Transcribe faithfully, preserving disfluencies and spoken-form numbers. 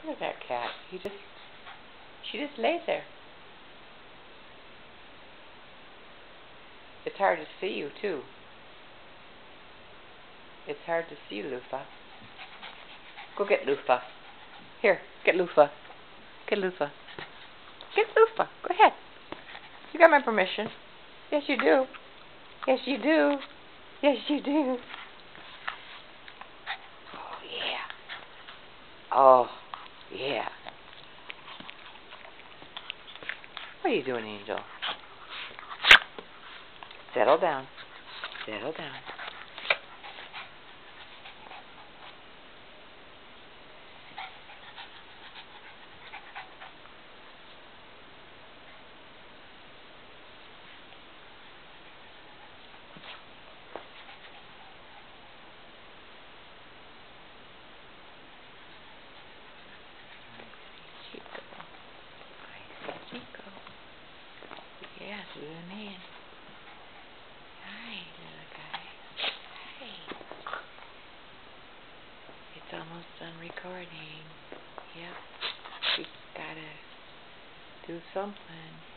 Look at that cat. He just, she just lays there. It's hard to see you, too. It's hard to see Loofah. Go get Loofah. Here, get Loofah. Get Loofah. Get Loofah. Go ahead. You got my permission. Yes, you do. Yes, you do. Yes, you do. Oh, yeah. Oh, yeah. What are you doing, Angel? Settle down. Settle down. Chico. I see Chico. Yes, little man. Hi, little guy. Hey. It's almost done recording. Yep. We gotta do something.